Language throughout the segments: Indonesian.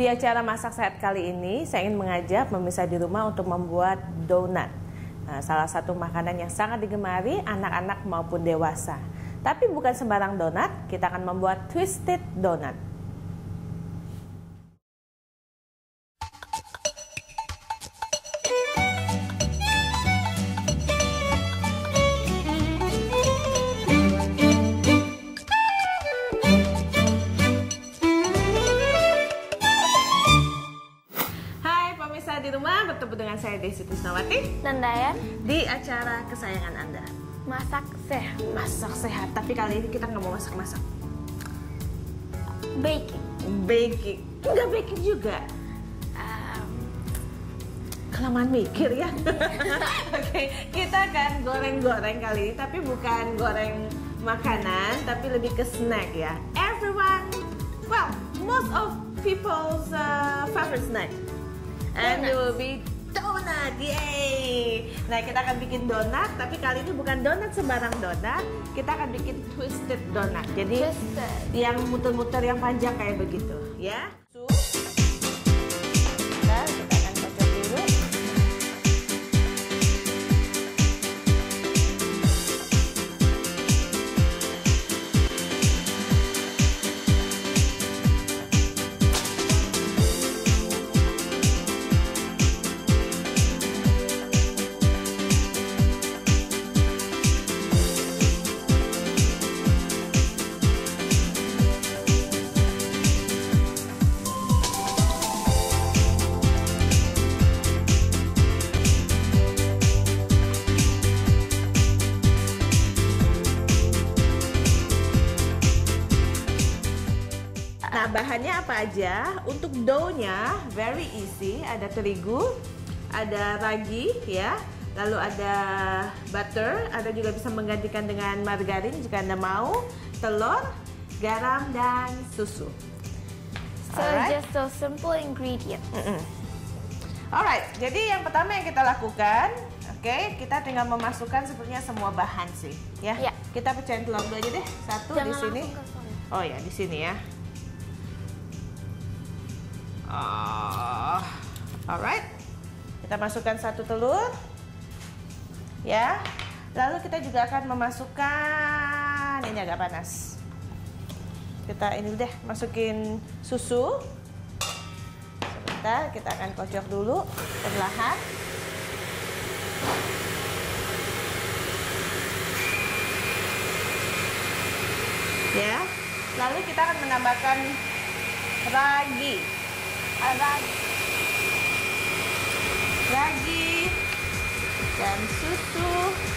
Di acara Masak Sehat kali ini, saya ingin mengajak pemirsa di rumah untuk membuat donat. Nah, salah satu makanan yang sangat digemari anak-anak maupun dewasa. Tapi bukan sembarang donat, kita akan membuat twisted donat. Di rumah bertemu dengan saya Desi Tisnawati dan Dayan di acara kesayangan Anda, Masak Sehat. Masak Sehat. Tapi kali ini kita nggak mau masak-masak, baking. Nggak baking juga. Kelamaan mikir ya. Oke, kita akan goreng-goreng kali ini, tapi bukan goreng makanan, tapi lebih ke snack ya. Everyone, well, most of people's favorite snack. And it will be donut, yay! Nah, kita akan bikin donat, tapi kali ini bukan donat sembarang donat. Kita akan bikin twisted donat. Jadi yang muter-muter yang panjang kayak begitu, ya. Kita akan kocok dulu. Nah, bahannya apa aja? Untuk dough-nya very easy. Ada terigu, ada ragi ya, lalu ada butter, ada juga bisa menggantikan dengan margarin jika Anda mau, telur, garam dan susu. So just so simple ingredient. Alright, jadi yang pertama yang kita lakukan, kita tinggal memasukkan sepertinya semua bahan sih, ya. Ya. Kita pecahin telur dulu aja deh, satu. Jangan di sini. Oh ya, di sini ya. Alright, kita masukkan satu telur, ya. Lalu kita juga akan memasukkan, ini agak panas. Kita ini deh masukin susu. Sebentar, kita akan kocok dulu perlahan. Ya, lalu kita akan menambahkan ragi. Ragi dan susu.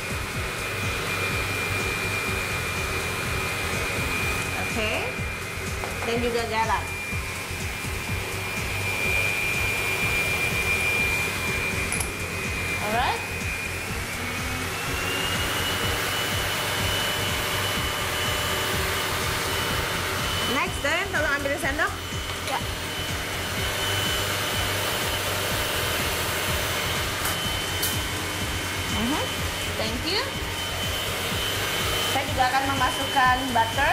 Oke. Dan juga garam. Alright. Next, Dan, tolong ambil sendok. Ya. Thank you. Saya juga akan memasukkan butter.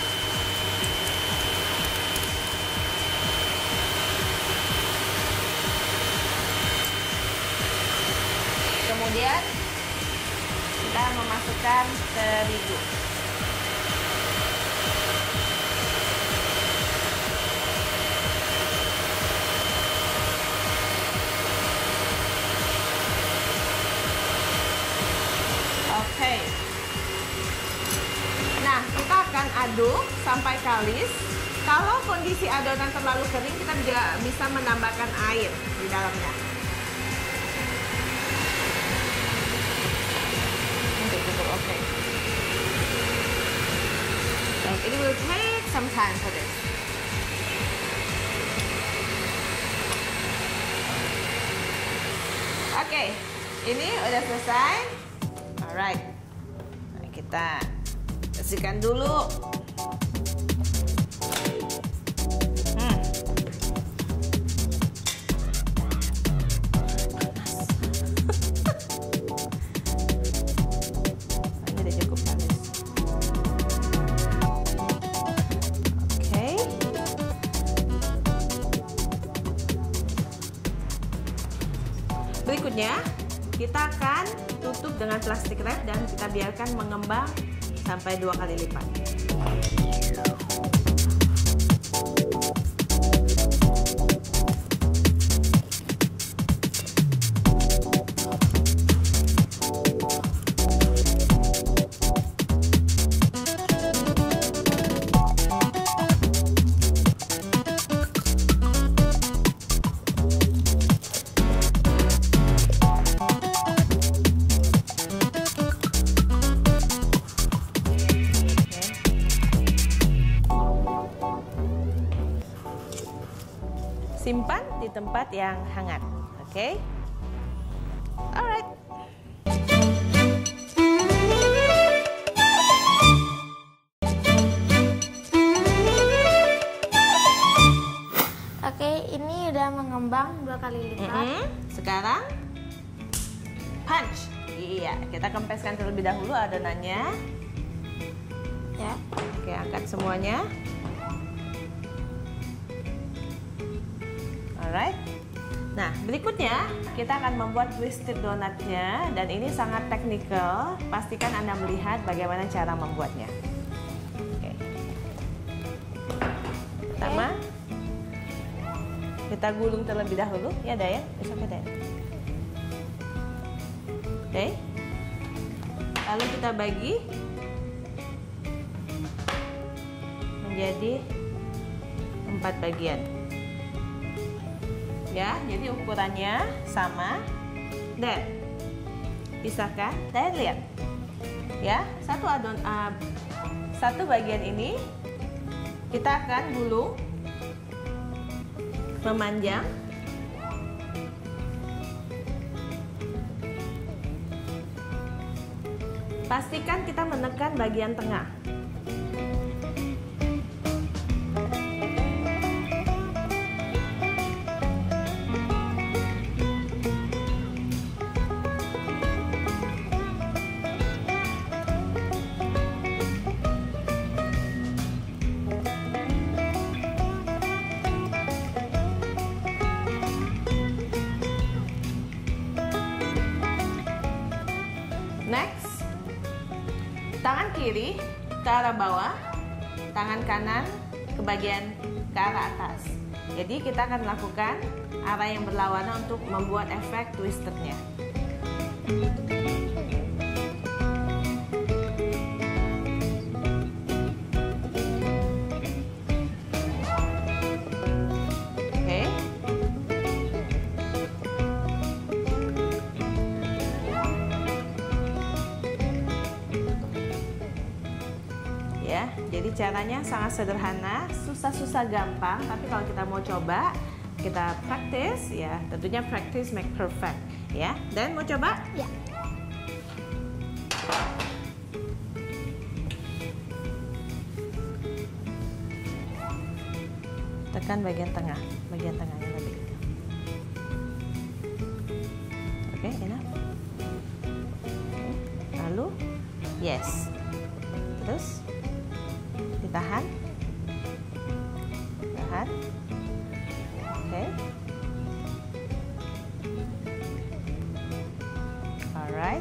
Kemudian kita memasukkan terigu. Oke. Nah, kita akan aduk sampai kalis. Kalau kondisi adonan terlalu kering, kita juga bisa menambahkan air di dalamnya. Oke. And it will take some time for this. Oke, ini udah selesai. Alright, nah, kita bersihkan dulu. Ini udah cukup panas. Oke. Berikutnya, kita akan tutup dengan plastik wrap dan kita biarkan mengembang sampai 2 kali lipat. Simpan di tempat yang hangat, oke? Alright. Oke, ini udah mengembang 2 kali lipat. Sekarang punch. Iya, kita kempeskan terlebih dahulu adonannya. Ya. Oke, angkat semuanya. Alright. Nah, berikutnya kita akan membuat twisted donatnya dan ini sangat teknikal. Pastikan Anda melihat bagaimana cara membuatnya. Oke. Pertama, kita gulung terlebih dahulu, ya Dayan. Oke, Dayan. Oke. Lalu kita bagi menjadi 4 bagian. Ya, jadi ukurannya sama. Dan pisahkan. Dan lihat, ya, satu bagian ini kita akan gulung memanjang. Pastikan kita menekan bagian tengah. Next, tangan kiri ke arah bawah, tangan kanan ke arah atas. Jadi kita akan melakukan arah yang berlawanan untuk membuat efek twisternya. Ya, jadi caranya sangat sederhana, susah-susah gampang, tapi kalau kita mau coba, kita practice ya, tentunya practice make perfect ya. Dan mau coba? Ya. Tekan bagian tengahnya lebih. Oke, enough. Lalu, yes. Terus ditahan, oke, alright,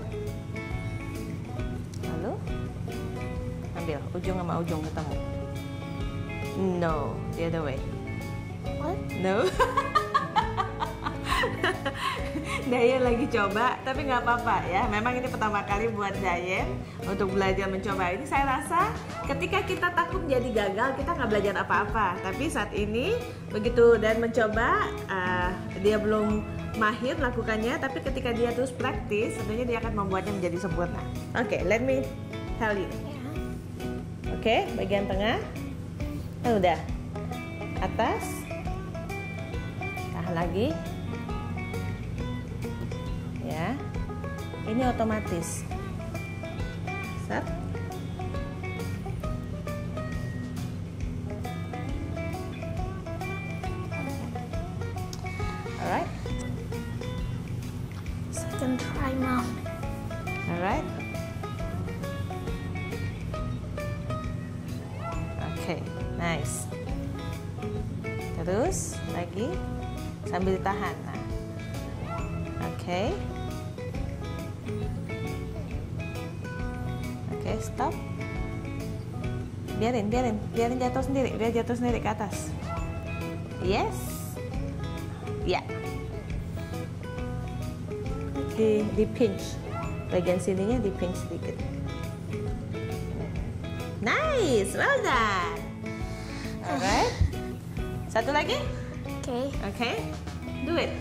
lalu ambil ujung sama ujung ketemu. No, the other way. What? No. Dayan lagi coba, tapi nggak apa-apa ya. Memang ini pertama kali buat Dayan untuk belajar mencoba ini. Saya rasa ketika kita takut jadi gagal, kita nggak belajar apa-apa. Tapi saat ini begitu dan mencoba, dia belum mahir melakukannya. Tapi ketika dia terus praktis, tentunya dia akan membuatnya menjadi sempurna. Oke, let me tell you. Oke, bagian tengah, udah, atas, tahan lagi. Ya, ini otomatis. Set. Alright. Second try now. Alright. Okay, nice. Terus lagi sambil ditahan. Nah. Oke. Oke, stop. Biarin jatuh sendiri, biar jatuh sendiri ke atas. Yes. Ya. Di pinch. Bagian sininya di pinch sedikit. Nice, well done. Alright. Satu lagi? Okay. Okay. Do it.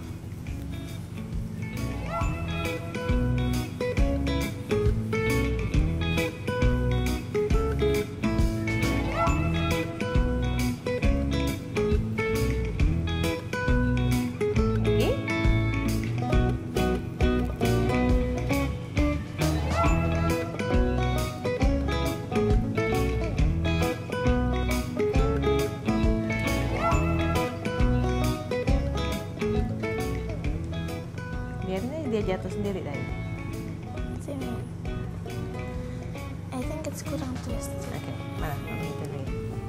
Dia jatuh sendiri tadi. Sini. I think it's kurang twist. Oke, mana? Itu dulu.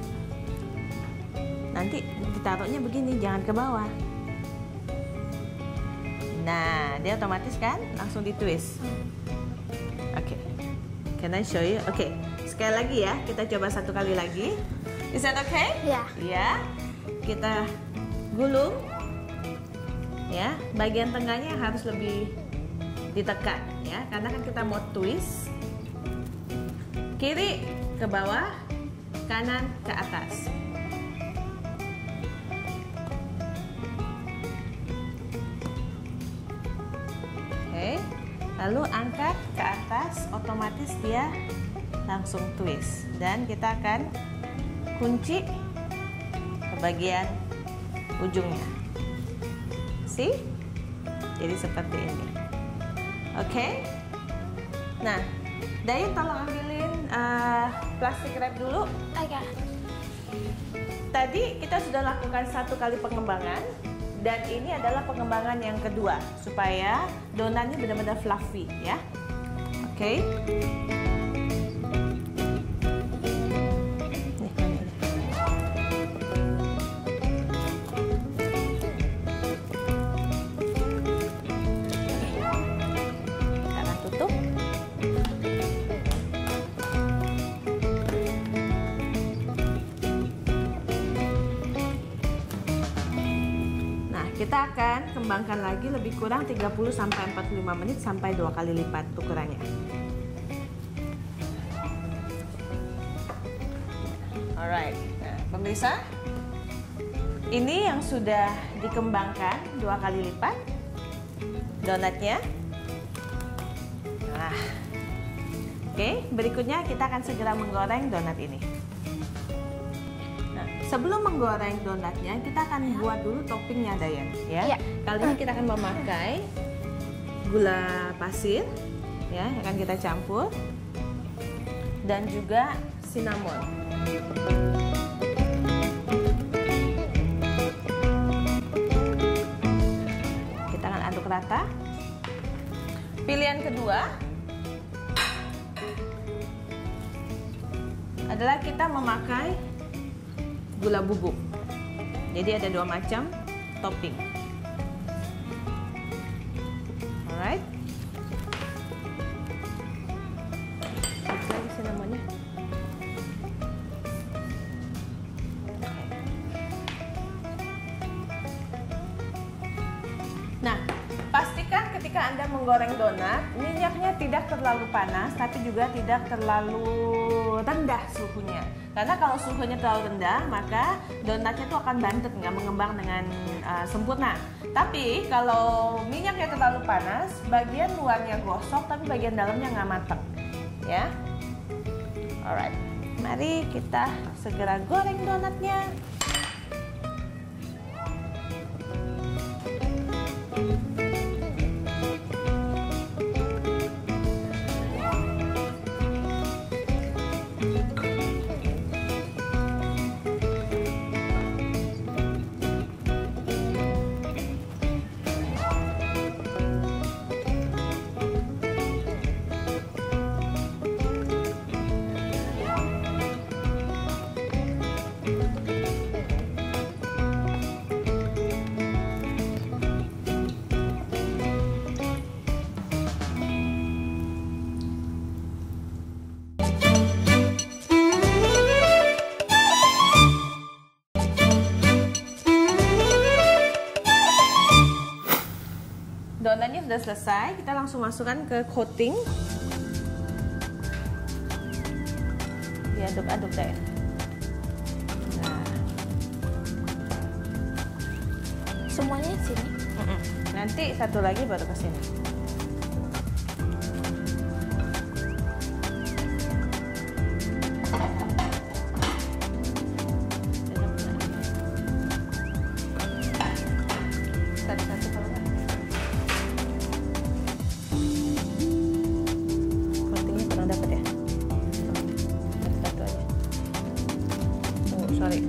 Nanti ditaruhnya begini, jangan ke bawah. Nah, dia otomatis kan langsung ditwist. Oke. Can I show you? Oke. Sekali lagi ya, kita coba satu kali lagi. Is that okay? Ya. Ya. Kita gulung. Ya, bagian tengahnya harus lebih ditekan ya, karena kan kita mau twist. Kiri ke bawah, kanan ke atas. Oke, lalu angkat ke atas, otomatis dia langsung twist, dan kita akan kunci ke bagian ujungnya. See? Jadi seperti ini. Oke. Nah, Dayan tolong ambilin plastik wrap dulu. Oke. Tadi kita sudah lakukan satu kali pengembangan, dan ini adalah pengembangan yang kedua supaya donatnya benar-benar fluffy ya. Oke. Kita akan kembangkan lagi lebih kurang 30 sampai 45 menit sampai 2 kali lipat ukurannya. Alright, nah, pemirsa, ini yang sudah dikembangkan 2 kali lipat donatnya. Nah, oke, berikutnya kita akan segera menggoreng donat ini. Sebelum menggoreng donatnya, kita akan buat dulu toppingnya, Dayan. Ya. Kali ini kita akan memakai gula pasir, ya, yang akan kita campur, dan juga cinnamon. Kita akan aduk rata. Pilihan kedua adalah kita memakai gula bubuk. Jadi ada 2 macam topping. Alright. Lagi cinnamonnya. Nah, pastikan ketika Anda menggoreng donat, minyaknya tidak terlalu panas, tapi juga tidak terlalu rendah suhunya. Karena kalau suhunya terlalu rendah, maka donatnya itu akan bantet, nggak mengembang dengan sempurna. Tapi kalau minyaknya terlalu panas, bagian luarnya gosok, tapi bagian dalamnya nggak matang. Ya, alright. Mari kita segera goreng donatnya. sudah selesai, kita langsung masukkan ke coating. Diaduk-aduk deh. Nah. Semuanya di sini. Nanti satu lagi baru ke sini. Satu-satu kalau nggak. Coatingnya kurang dapat ya. Satu-satu aja. Oh, sorry.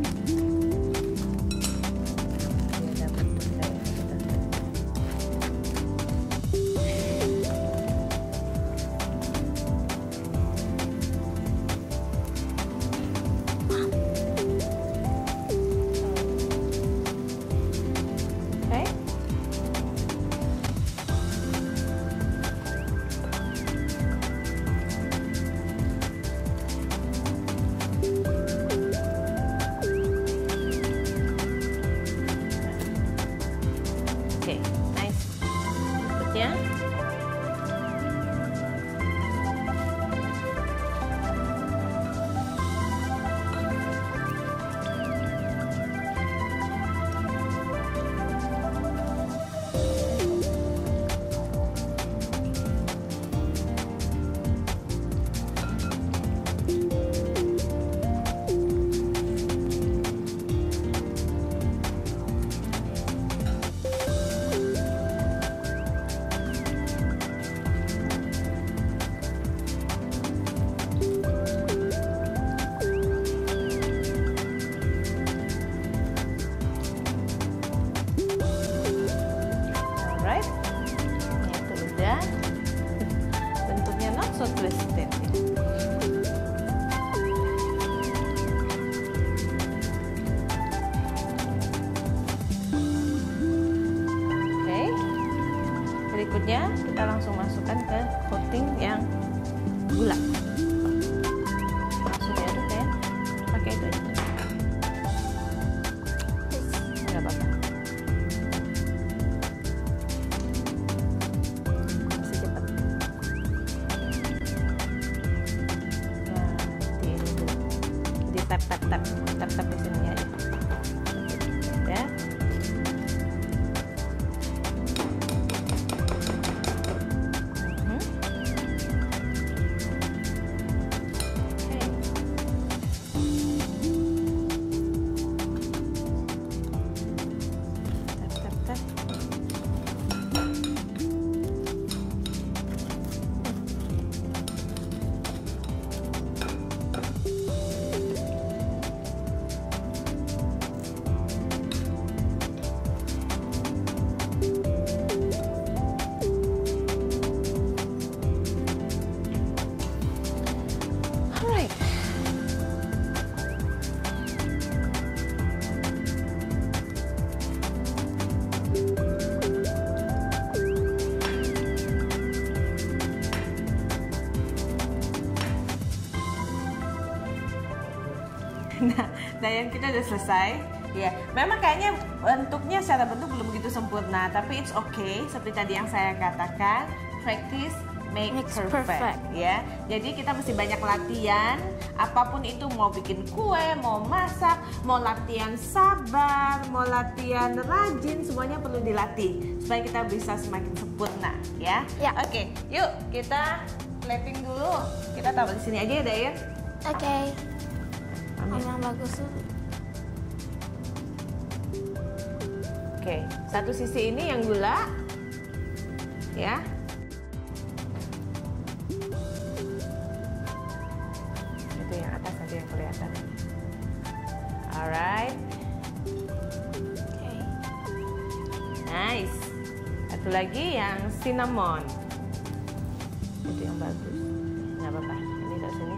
Bentuknya not so twisted. Oke. Berikutnya kita langsung masukkan ke coating yang gula. Langsung diaduk ya. Pakai itu aja. Nggak apa-apa. Tap di sini aja. Ya. Nah, yang kita udah selesai. Ya, memang kayaknya bentuknya secara bentuk belum begitu sempurna, tapi it's okay. Seperti tadi yang saya katakan, practice makes perfect. Ya, jadi kita mesti banyak latihan. Apapun itu, mau bikin kue, mau masak, mau latihan sabar, mau latihan rajin, semuanya perlu dilatih supaya kita bisa semakin sempurna. Ya. Oke, yuk kita plating dulu. Kita taruh di sini aja ya, Dayan. Oke. Memang bagus tuh. Oke, satu sisi ini yang gula, ya. Itu yang atas nanti yang kelihatan. Alright. Oke. Nice. Satu lagi yang cinnamon. Itu yang bagus. Nggak apa-apa. Ini dari sini.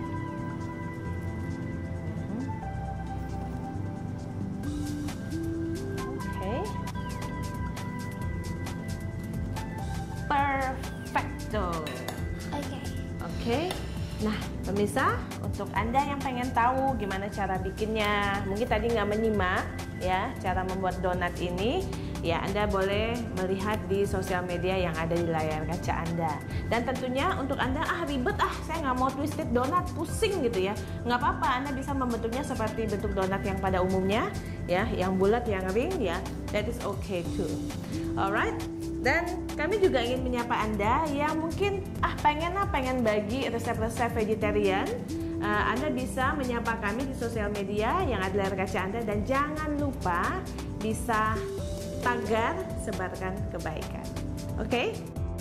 Perfecto. Oke. Nah, pemirsa, untuk Anda yang pengen tahu gimana cara bikinnya, mungkin tadi nggak menyimak, ya cara membuat donat ini, ya Anda boleh melihat di sosial media yang ada di layar kaca Anda. Dan tentunya untuk Anda, ribet saya nggak mau twisted donat, pusing gitu ya. Nggak apa-apa, Anda bisa membentuknya seperti bentuk donat yang pada umumnya, ya, yang bulat, yang ring, ya, that is okay too. Alright, dan kami juga ingin menyapa Anda yang mungkin pengen bagi resep-resep vegetarian. Anda bisa menyapa kami di sosial media yang ada di layar kaca Anda, dan jangan lupa bisa tagar sebarkan kebaikan. Oke?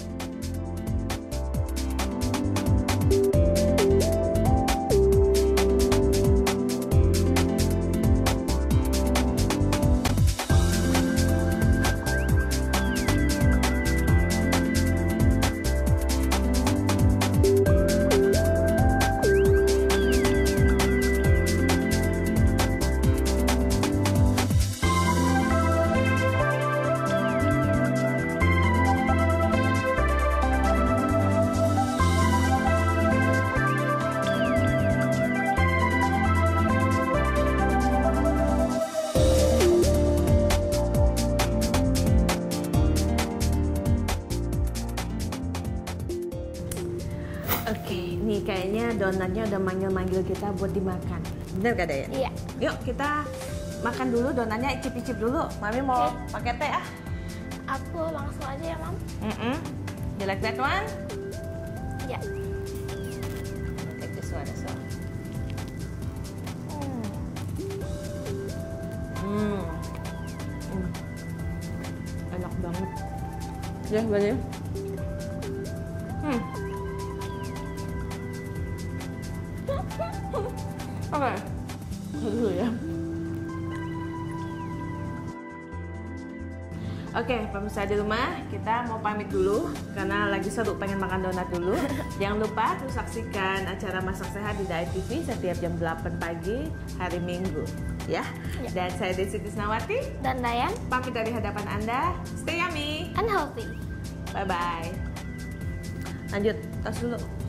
Oke, nih kayaknya donatnya udah manggil-manggil kita buat dimakan. Bener gak Daya? Iya. Yuk kita makan dulu donatnya, icip-icip dulu. Mami mau pakai teh Aku langsung aja ya, Mam. You like that one? Iya. Take this one as well. Enak banget. Ya, boleh. Oke, dulu ya. Oke, pemirsa di rumah, kita mau pamit dulu karena lagi seru pengen makan donat dulu. Jangan lupa terus saksikan acara Masak Sehat di Diet TV setiap jam 8 pagi hari Minggu, ya. Dan saya Desi Tisnawati Dan Dayan. pamit dari hadapan Anda. Stay yummy And healthy. Bye bye. Lanjut, tas dulu.